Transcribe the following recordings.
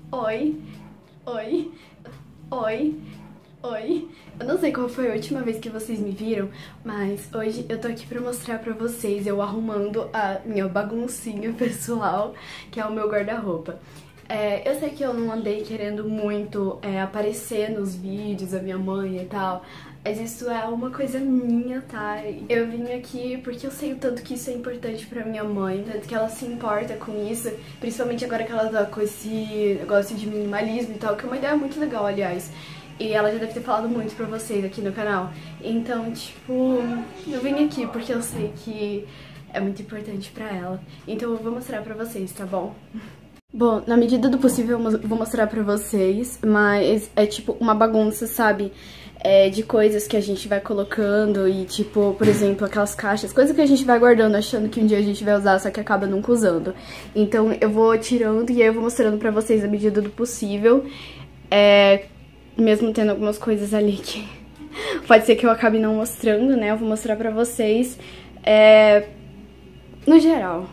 Oi, oi, oi, oi. Eu não sei qual foi a última vez que vocês me viram, mas hoje eu tô aqui pra mostrar pra vocês eu arrumando a minha baguncinha pessoal, que é o meu guarda-roupa. Eu sei que eu não andei querendo muito aparecer nos vídeos, a minha mãe e tal, mas isso é uma coisa minha, tá? Eu vim aqui porque eu sei o tanto que isso é importante pra minha mãe, tanto que ela se importa com isso, principalmente agora que ela tá com esse negócio de minimalismo e tal, que é uma ideia muito legal, aliás. E ela já deve ter falado muito pra vocês aqui no canal. Então, tipo, eu vim aqui porque eu sei que é muito importante pra ela. Então eu vou mostrar pra vocês, tá bom? Bom, na medida do possível eu vou mostrar pra vocês, mas é tipo uma bagunça, sabe? De coisas que a gente vai colocando e tipo, por exemplo, aquelas caixas, coisas que a gente vai guardando achando que um dia a gente vai usar, só que acaba nunca usando. Então eu vou tirando e aí eu vou mostrando pra vocês na medida do possível, mesmo tendo algumas coisas ali que pode ser que eu acabe não mostrando, né? Eu vou mostrar pra vocês, no geral.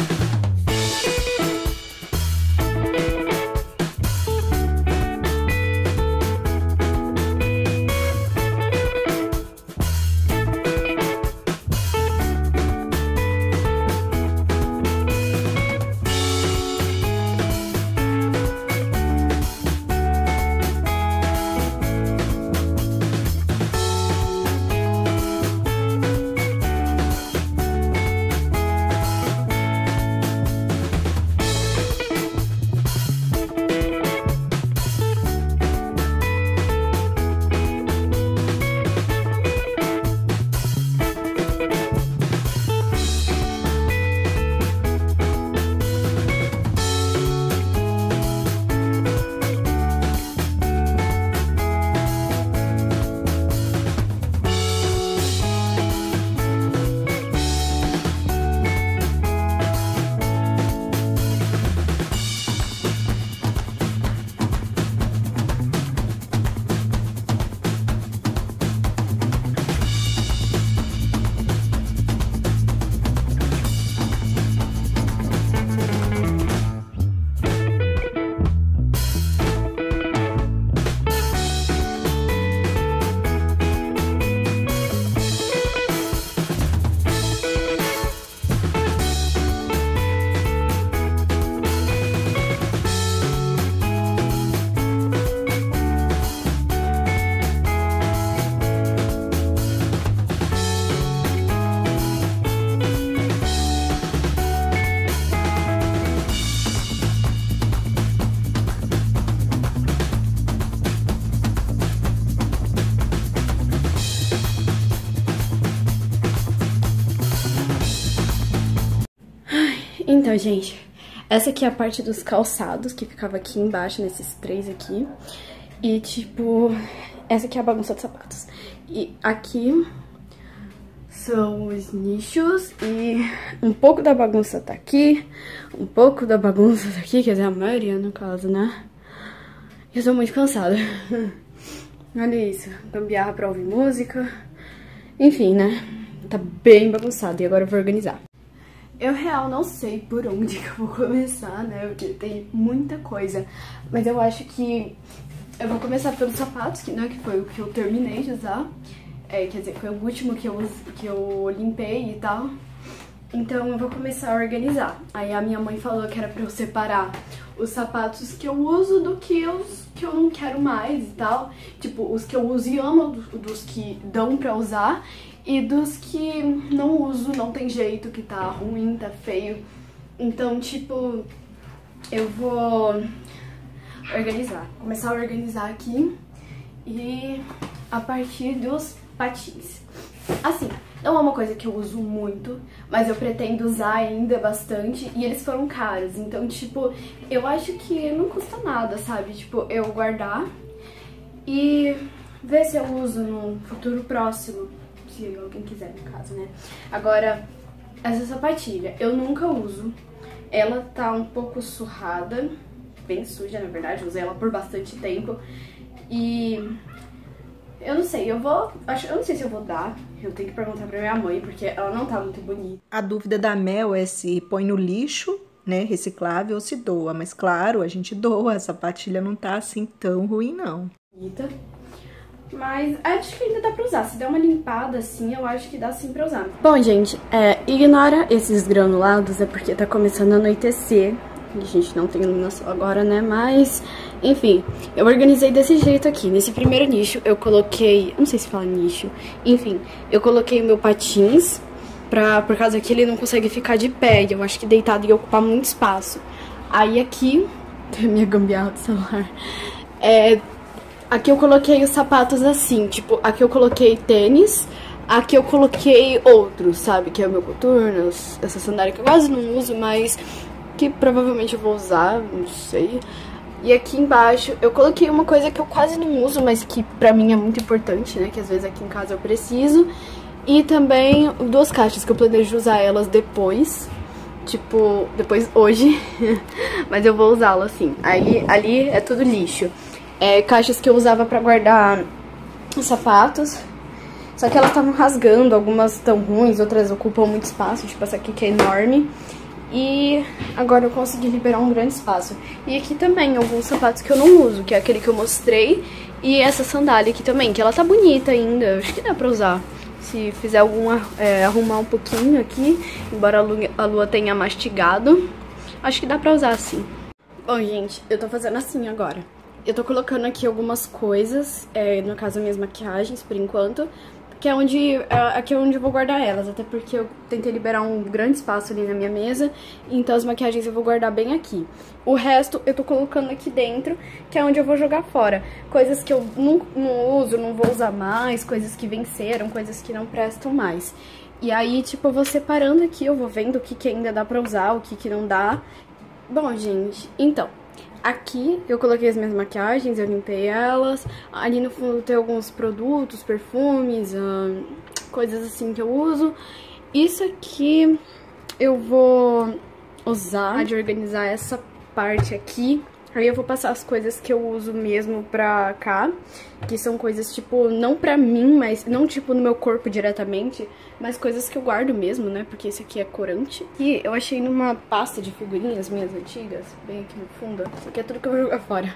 Então, gente, essa aqui é a parte dos calçados, que ficava aqui embaixo, nesses três aqui. E, tipo, essa aqui é a bagunça dos sapatos. E aqui são os nichos e um pouco da bagunça tá aqui, um pouco da bagunça tá aqui, quer dizer, a maioria no caso, né? Eu tô muito cansada. Olha isso, gambiarra pra ouvir música. Enfim, né? Tá bem bagunçado e agora eu vou organizar. Eu, real, não sei por onde que eu vou começar, né, porque tem muita coisa. Mas eu acho que eu vou começar pelos sapatos, que foi o que eu terminei de usar. Quer dizer, foi o último que eu limpei e tal. Então eu vou começar a organizar. Aí a minha mãe falou que era pra eu separar os sapatos que eu uso do que eu não quero mais e tal. Tipo, os que eu uso e amo, dos que dão pra usar. E dos que não uso, não tem jeito, que tá ruim, tá feio. Então, tipo, eu vou organizar. Começar a organizar aqui. E a partir dos patins. Assim, não é uma coisa que eu uso muito, mas eu pretendo usar ainda bastante. E eles foram caros, então, tipo, eu acho que não custa nada, sabe? Tipo, eu guardar e ver se eu uso no futuro próximo. Se alguém quiser, no caso, né? Agora, essa sapatilha, eu nunca uso. Ela tá um pouco surrada, bem suja, na verdade. Eu usei ela por bastante tempo. E eu não sei, eu não sei se eu vou dar. Eu tenho que perguntar pra minha mãe, porque ela não tá muito bonita. A dúvida da Mel é se põe no lixo né, reciclável, se doa. Mas claro, a gente doa, a sapatilha não tá assim tão ruim, não. Mas acho que ainda dá pra usar. Se der uma limpada assim, eu acho que dá sim pra usar. Bom, gente, ignora esses granulados, é porque tá começando a anoitecer. A gente não tem iluminação agora, né? Mas, enfim, eu organizei desse jeito aqui. Nesse primeiro nicho, eu coloquei... Não sei se fala nicho. Enfim, eu coloquei o meu patins, por causa que ele não consegue ficar de pé. E eu acho que deitado ia ocupar muito espaço. Aí aqui... Minha gambiarra do celular. Aqui eu coloquei os sapatos assim, tipo, aqui eu coloquei tênis, aqui eu coloquei outros, sabe? Que é o meu coturno, essa sandália que eu quase não uso, mas que provavelmente eu vou usar, não sei. E aqui embaixo eu coloquei uma coisa que eu quase não uso, mas que pra mim é muito importante, né? Que às vezes aqui em casa eu preciso. E também 2 caixas que eu planejo usar elas depois. Tipo, depois hoje. Mas eu vou usá-la assim. Aí ali é tudo lixo. Caixas que eu usava pra guardar os sapatos. Só que elas estavam rasgando, algumas estão ruins, outras ocupam muito espaço. Tipo essa aqui que é enorme. E agora eu consegui liberar um grande espaço. E aqui também alguns sapatos que eu não uso, que é aquele que eu mostrei. E essa sandália aqui também, que ela tá bonita ainda. Acho que dá pra usar. Se fizer arrumar um pouquinho aqui, embora a lua tenha mastigado, acho que dá pra usar assim. Bom, gente, eu tô fazendo assim agora. Eu tô colocando aqui algumas coisas, no caso minhas maquiagens, por enquanto, que é aqui é onde eu vou guardar elas, até porque eu tentei liberar um grande espaço ali na minha mesa, então as maquiagens eu vou guardar bem aqui. O resto eu tô colocando aqui dentro, que é onde eu vou jogar fora. Coisas que eu não uso, não vou usar mais, coisas que venceram, coisas que não prestam mais. E aí, tipo, eu vou separando aqui, eu vou vendo o que ainda dá pra usar, o que não dá. Bom, gente, então... Aqui eu coloquei as minhas maquiagens, eu limpei elas. Ali no fundo tem alguns produtos, perfumes, coisas assim que eu uso. Isso aqui eu vou usar de organizar essa parte aqui. Aí eu vou passar as coisas que eu uso mesmo pra cá, que são coisas, tipo, não pra mim, mas não, tipo, no meu corpo diretamente, mas coisas que eu guardo mesmo, né, porque esse aqui é corante. E eu achei numa pasta de figurinhas minhas antigas, bem aqui no fundo, isso aqui é tudo que eu vou jogar fora.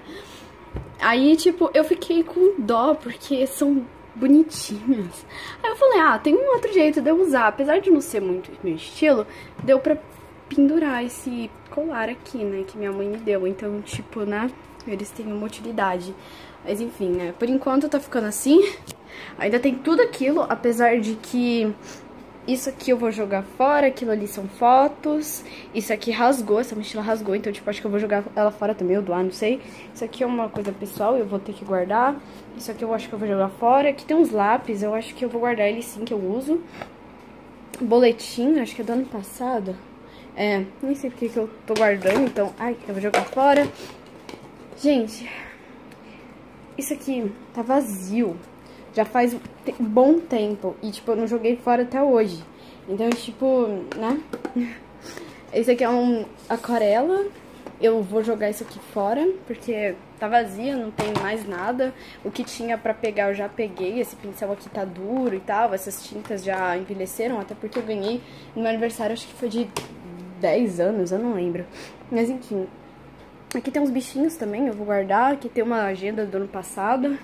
Aí, tipo, eu fiquei com dó, porque são bonitinhas. Aí eu falei, tem um outro jeito de eu usar, apesar de não ser muito meu estilo, deu pra pendurar esse colar aqui, né, que minha mãe me deu. Então, tipo, né, eles têm uma utilidade. Mas enfim, né, por enquanto tá ficando assim. Ainda tem tudo aquilo, apesar de que isso aqui eu vou jogar fora, aquilo ali são fotos. Isso aqui rasgou, essa mochila rasgou, então, tipo, acho que eu vou jogar ela fora também, ou doar, não sei. Isso aqui é uma coisa pessoal, eu vou ter que guardar. Isso aqui eu acho que eu vou jogar fora. Aqui tem uns lápis, eu acho que eu vou guardar eles sim, que eu uso. Boletim, acho que é do ano passado. Nem sei porque que eu tô guardando, então... Ai, eu vou jogar fora. Gente, isso aqui tá vazio. Já faz um bom tempo. E, tipo, eu não joguei fora até hoje. Então, tipo, né? Esse aqui é um aquarela. Eu vou jogar isso aqui fora, porque tá vazio, não tem mais nada. O que tinha pra pegar eu já peguei. Esse pincel aqui tá duro e tal. Essas tintas já envelheceram, até porque eu ganhei no meu aniversário, acho que foi de 10 anos, eu não lembro. Mas enfim. Aqui tem uns bichinhos também, eu vou guardar. Aqui tem uma agenda do ano passado.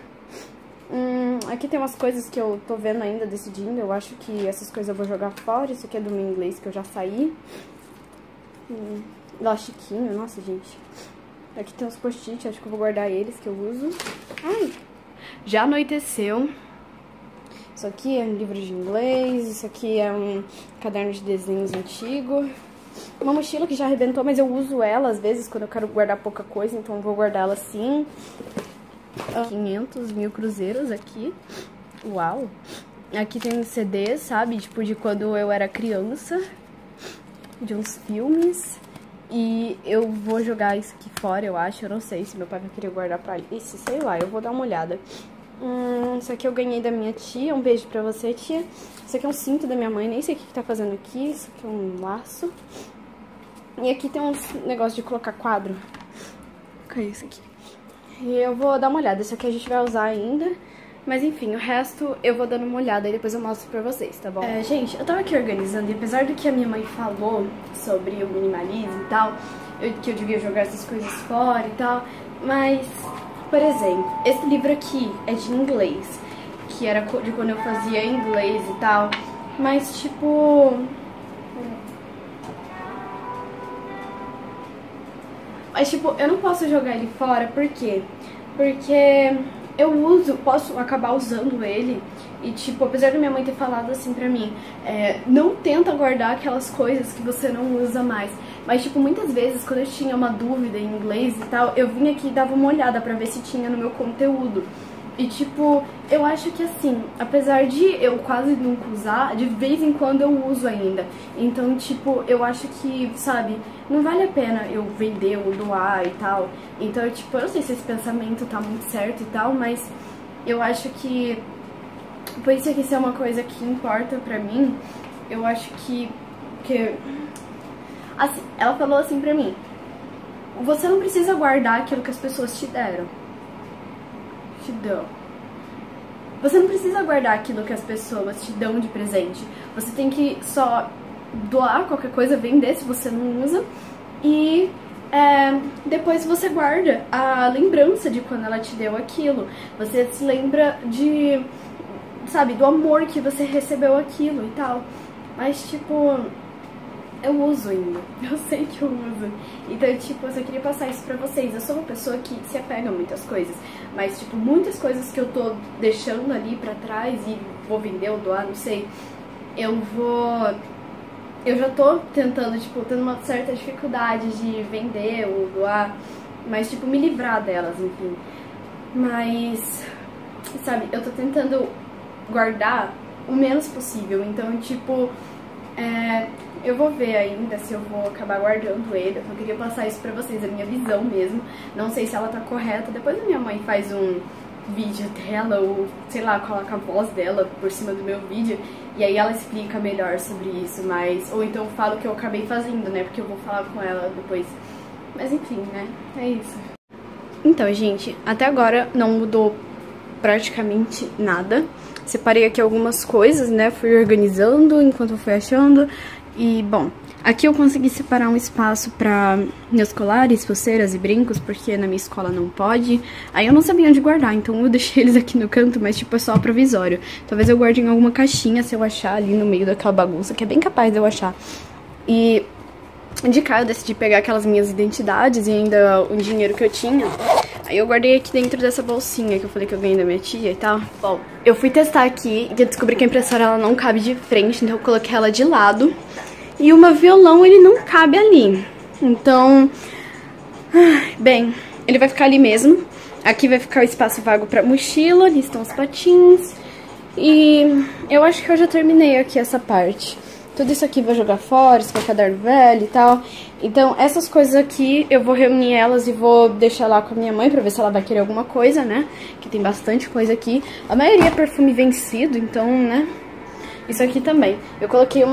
Aqui tem umas coisas que eu tô vendo ainda, decidindo. Eu acho que essas coisas eu vou jogar fora. Isso aqui é do meu inglês, que eu já saí. Elastiquinho, nossa, gente. Aqui tem uns post-it, acho que eu vou guardar eles, que eu uso. Ai, já anoiteceu. Isso aqui é um livro de inglês. Isso aqui é um caderno de desenhos antigo. Uma mochila que já arrebentou, mas eu uso ela às vezes quando eu quero guardar pouca coisa, então eu vou guardar ela assim. 500 mil cruzeiros aqui. Uau! Aqui tem CDs, sabe? Tipo, de quando eu era criança. De uns filmes. E eu vou jogar isso aqui fora, eu acho. Eu não sei se meu pai vai querer guardar pra isso, sei lá, eu vou dar uma olhada. Isso aqui eu ganhei da minha tia. Um beijo pra você, tia. Isso aqui é um cinto da minha mãe, nem sei o que tá fazendo aqui. Isso aqui é um laço. E aqui tem uns negócios de colocar quadro. Cadê isso aqui? E eu vou dar uma olhada. Isso aqui a gente vai usar ainda. Mas enfim, o resto eu vou dando uma olhada e depois eu mostro pra vocês, tá bom? Gente, eu tava aqui organizando e apesar do que a minha mãe falou sobre o minimalismo e tal, que eu devia jogar essas coisas fora e tal, mas, por exemplo, esse livro aqui é de inglês, que era de quando eu fazia inglês e tal, mas tipo... eu não posso jogar ele fora, por quê? Porque eu posso acabar usando ele e, tipo, apesar da minha mãe ter falado assim pra mim, não tenta guardar aquelas coisas que você não usa mais. Mas, tipo, muitas vezes, quando eu tinha uma dúvida em inglês e tal, eu vinha aqui e dava uma olhada pra ver se tinha no meu conteúdo. E, tipo, eu acho que assim, apesar de eu quase nunca usar, de vez em quando eu uso ainda. Então, tipo, eu acho que, sabe, não vale a pena eu vender ou doar e tal. Então, tipo, eu não sei se esse pensamento tá muito certo e tal, mas eu acho que, por isso que isso é uma coisa que importa pra mim, eu acho que assim, ela falou assim pra mim, você não precisa guardar aquilo que as pessoas te deram. Você não precisa guardar aquilo que as pessoas te dão de presente. Você tem que só doar qualquer coisa, vender se você não usa. E depois você guarda a lembrança de quando ela te deu aquilo. Você se lembra de, sabe, do amor que você recebeu aquilo e tal. Mas, tipo... eu uso ainda, eu sei que eu uso. Então, tipo, eu só queria passar isso pra vocês. Eu sou uma pessoa que se apega a muitas coisas, mas, tipo, muitas coisas que eu tô deixando ali pra trás e vou vender ou doar, não sei, eu já tô tentando, tipo, tendo uma certa dificuldade de vender ou doar, mas, tipo, me livrar delas, enfim. Mas, sabe, eu tô tentando guardar o menos possível, então, tipo, eu vou ver ainda se eu vou acabar guardando ele. Eu só queria passar isso pra vocês, a minha visão mesmo. Não sei se ela tá correta. Depois a minha mãe faz um vídeo dela, ou sei lá, coloca a voz dela por cima do meu vídeo, e aí ela explica melhor sobre isso, mas... ou então eu falo que eu acabei fazendo, né, porque eu vou falar com ela depois. Mas enfim, né, é isso. Então, gente, até agora não mudou praticamente nada. Separei aqui algumas coisas, né, fui organizando enquanto eu fui achando. E, bom, aqui eu consegui separar um espaço pra meus colares, pulseiras e brincos, porque na minha escola não pode. Aí eu não sabia onde guardar, então eu deixei eles aqui no canto, mas tipo, é só provisório. Talvez eu guarde em alguma caixinha, se eu achar ali no meio daquela bagunça, que é bem capaz de eu achar. E de cá eu decidi pegar aquelas minhas identidades e ainda o dinheiro que eu tinha. Aí eu guardei aqui dentro dessa bolsinha que eu falei que eu ganhei da minha tia e tal. Bom, eu fui testar aqui e descobri que a impressora ela não cabe de frente, então eu coloquei ela de lado. E o violão, ele não cabe ali. Então, bem, ele vai ficar ali mesmo. Aqui vai ficar o espaço vago pra mochila, ali estão os patins. E eu acho que eu já terminei aqui essa parte. Tudo isso aqui eu vou jogar fora, isso vai caderno velho e tal. Então, essas coisas aqui, eu vou reunir elas e vou deixar lá com a minha mãe pra ver se ela vai querer alguma coisa, né? Que tem bastante coisa aqui. A maioria é perfume vencido, então, né? Isso aqui também. Eu coloquei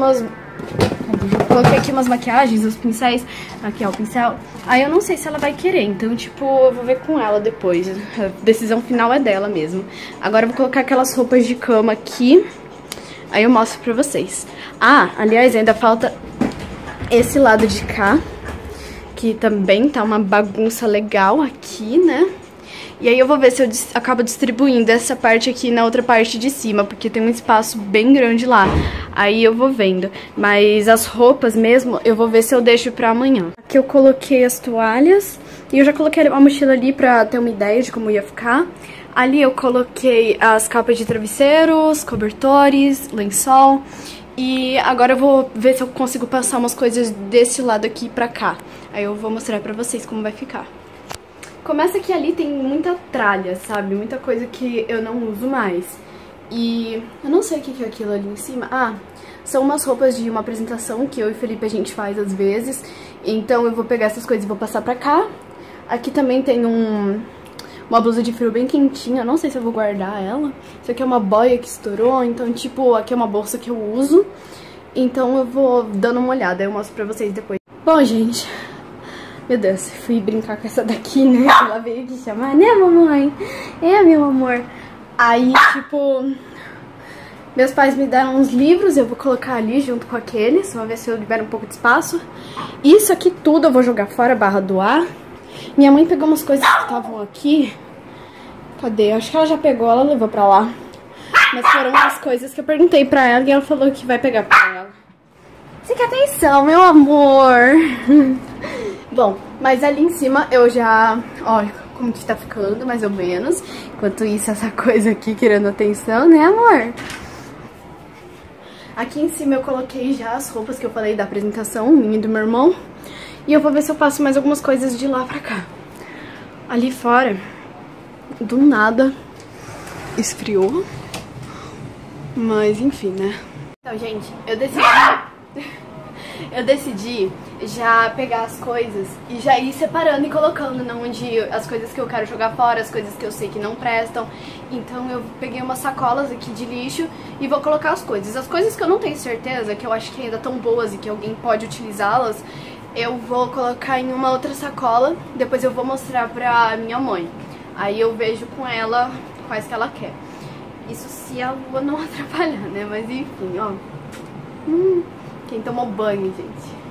aqui umas maquiagens, os pincéis. Aqui, ó, o pincel. Aí eu não sei se ela vai querer, então, tipo, eu vou ver com ela depois. A decisão final é dela mesmo. Agora eu vou colocar aquelas roupas de cama aqui. Aí eu mostro pra vocês. Ah, aliás, ainda falta esse lado de cá, que também tá uma bagunça legal aqui, né? E aí eu vou ver se eu acabo distribuindo essa parte aqui na outra parte de cima, porque tem um espaço bem grande lá. Aí eu vou vendo. Mas as roupas mesmo, eu vou ver se eu deixo pra amanhã. Aqui eu coloquei as toalhas e eu já coloquei a mochila ali pra ter uma ideia de como ia ficar. Ali eu coloquei as capas de travesseiros, cobertores, lençol. E agora eu vou ver se eu consigo passar umas coisas desse lado aqui pra cá. Aí eu vou mostrar pra vocês como vai ficar. Começa que ali tem muita tralha, sabe? Muita coisa que eu não uso mais. E eu não sei o que é aquilo ali em cima. Ah, são umas roupas de uma apresentação que eu e o Felipe a gente faz às vezes. Então eu vou pegar essas coisas e vou passar pra cá. Aqui também tem uma blusa de frio bem quentinha, não sei se eu vou guardar ela. Isso aqui é uma boia que estourou, então, tipo, aqui é uma bolsa que eu uso. Então eu vou dando uma olhada, eu mostro pra vocês depois. Bom, gente, meu Deus, fui brincar com essa daqui, né? Ela veio aqui chamar, né, mamãe? É, meu amor. Aí, tipo, meus pais me deram uns livros, eu vou colocar ali junto com aqueles, vou ver se eu libero um pouco de espaço. Isso aqui tudo eu vou jogar fora, barra doar. Minha mãe pegou umas coisas que estavam aqui. Cadê? Acho que ela já pegou, ela levou pra lá. Mas foram as coisas que eu perguntei pra ela e ela falou que vai pegar pra ela. Você quer atenção, meu amor? Bom, mas ali em cima eu já... Olha como que tá ficando, mais ou menos. Enquanto isso, essa coisa aqui querendo atenção, né, amor? Aqui em cima eu coloquei já as roupas que eu falei da apresentação, minha e do meu irmão. E eu vou ver se eu passo mais algumas coisas de lá pra cá. Ali fora, do nada, esfriou. Mas enfim, né? Então, gente, eu decidi já pegar as coisas e já ir separando e colocando onde as coisas que eu quero jogar fora, as coisas que eu sei que não prestam. Então eu peguei umas sacolas aqui de lixo e vou colocar as coisas. As coisas que eu não tenho certeza, que eu acho que ainda estão boas e que alguém pode utilizá-las, eu vou colocar em uma outra sacola, depois eu vou mostrar pra minha mãe. Aí eu vejo com ela quais que ela quer. Isso se a lua não atrapalhar, né? Mas enfim, ó. Quem tomou banho, gente?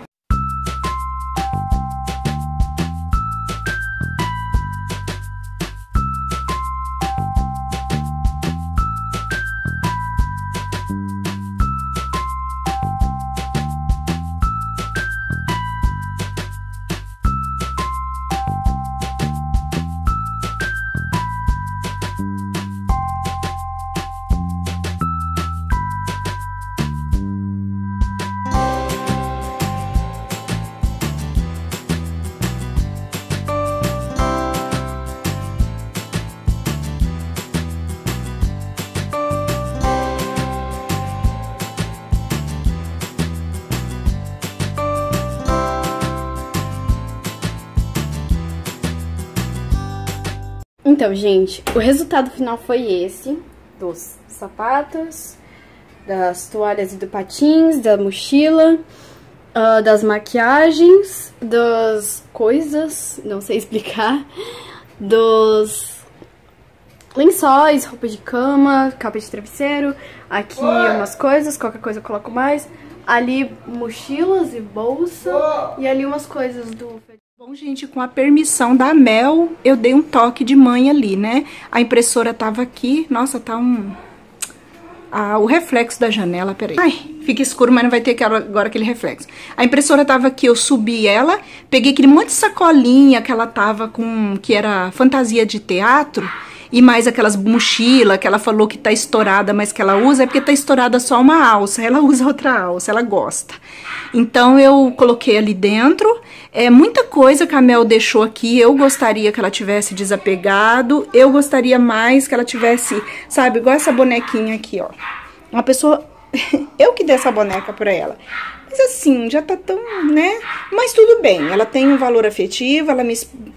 Então, gente, o resultado final foi esse, dos sapatos, das toalhas e do patins, da mochila, das maquiagens, das coisas, não sei explicar, dos lençóis, roupa de cama, capa de travesseiro, aqui umas coisas, qualquer coisa eu coloco mais, ali mochilas e bolsa, e ali umas coisas do... Bom, gente, com a permissão da Mel, eu dei um toque de mãe ali, né? A impressora tava aqui. Nossa, tá o reflexo da janela, peraí. Ai, fica escuro, mas não vai ter agora aquele reflexo. A impressora tava aqui, eu subi ela, peguei aquele monte de sacolinha que ela tava com, que era fantasia de teatro, e mais aquelas mochilas que ela falou que tá estourada, mas que ela usa, é porque tá estourada só uma alça, ela usa outra alça, ela gosta. Então eu coloquei ali dentro, muita coisa que a Mel deixou aqui, eu gostaria que ela tivesse desapegado, eu gostaria mais que ela tivesse, sabe, igual essa bonequinha aqui, ó. Uma pessoa, eu que dei essa boneca pra ela. Mas assim, já tá tão, né? Mas tudo bem, ela tem um valor afetivo, ela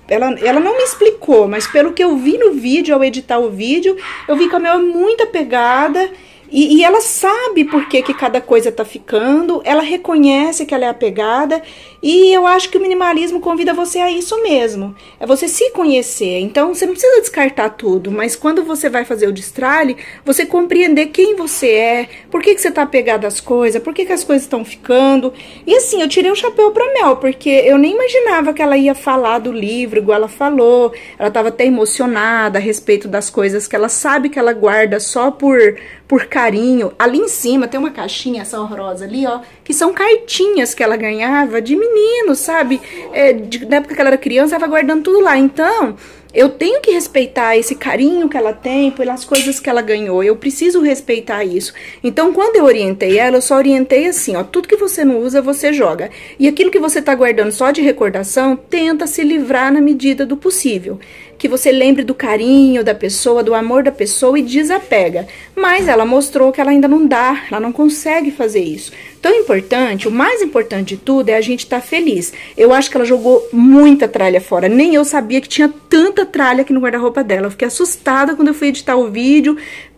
não me explicou, mas pelo que eu vi no vídeo, ao editar o vídeo, eu vi que a Mel é muito apegada e ela sabe por que cada coisa tá ficando, ela reconhece que ela é apegada e eu acho que o minimalismo convida você a isso mesmo, é você se conhecer. Então você não precisa descartar tudo, mas quando você vai fazer o destralhe, você compreender quem você é, por que você tá apegado às coisas, por que as coisas estão ficando. E assim, eu tirei o chapéu pra Mel, porque eu nem imaginava que ela ia falar do livro igual ela falou. Ela tava até emocionada a respeito das coisas que ela sabe que ela guarda só por carinho. Ali em cima tem uma caixinha, essa horrorosa ali, ó, que são cartinhas que ela ganhava de menino, sabe? Na época que ela era criança, ela tava guardando tudo lá. Então, eu tenho que respeitar esse carinho que ela tem pelas coisas que ela ganhou. Eu preciso respeitar isso. Então, quando eu orientei ela, eu só orientei assim, ó, tudo que você não usa, você joga. E aquilo que você tá guardando só de recordação, tenta se livrar na medida do possível. Que você lembre do carinho da pessoa, do amor da pessoa e desapega. Mas ela mostrou que ela ainda não dá, ela não consegue fazer isso. Então, o mais importante de tudo é a gente estar feliz. Eu acho que ela jogou muita tralha fora. Nem eu sabia que tinha tanta tralha aqui no guarda-roupa dela. Eu fiquei assustada quando eu fui editar o vídeo.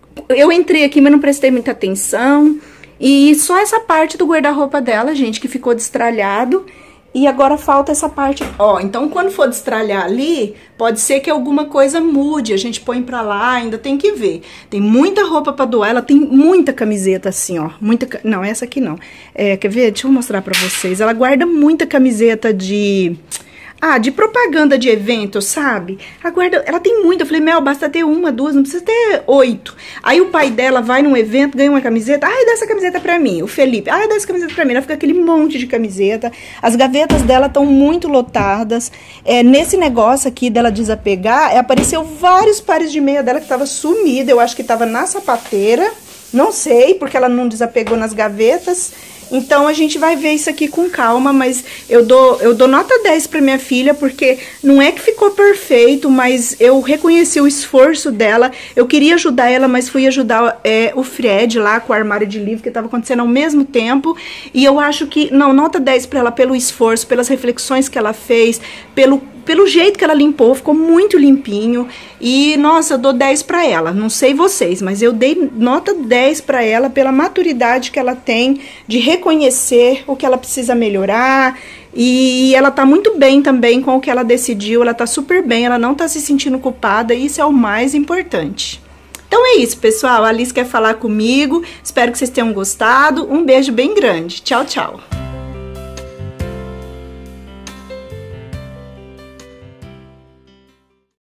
Eu entrei aqui, mas não prestei muita atenção. E só essa parte do guarda-roupa dela, gente, que ficou destralhado. E agora falta essa parte, ó, então quando for destralhar ali, pode ser que alguma coisa mude, a gente põe pra lá, ainda tem que ver. Tem muita roupa pra doar, ela tem muita camiseta assim, ó, não, essa aqui não. Quer ver? Deixa eu mostrar pra vocês. Ela guarda muita camiseta de propaganda de evento, sabe? Ela tem muita. Eu falei, Mel, basta ter uma, duas, não precisa ter 8. Aí o pai dela vai num evento, ganha uma camiseta. Ai, dá essa camiseta pra mim. O Felipe, ai, dá essa camiseta pra mim. Ela fica aquele monte de camiseta. As gavetas dela estão muito lotadas. Nesse negócio aqui dela desapegar, apareceu vários pares de meia dela que tava sumida. Eu acho que tava na sapateira. Não sei, porque ela não desapegou nas gavetas. Então, a gente vai ver isso aqui com calma, mas eu dou nota 10 pra minha filha, porque não é que ficou perfeito, mas eu reconheci o esforço dela. Eu queria ajudar ela, mas fui ajudar o Fred lá com o armário de livro, que estava acontecendo ao mesmo tempo. E eu acho que, não, nota 10 pra ela pelo esforço, pelas reflexões que ela fez, pelo jeito que ela limpou, ficou muito limpinho. E, nossa, eu dou 10 pra ela. Não sei vocês, mas eu dei nota 10 pra ela pela maturidade que ela tem de reconhecer o que ela precisa melhorar. E ela tá muito bem também com o que ela decidiu. Ela tá super bem, ela não tá se sentindo culpada. E isso é o mais importante. Então é isso, pessoal. A Alice quer falar comigo. Espero que vocês tenham gostado. Um beijo bem grande. Tchau, tchau.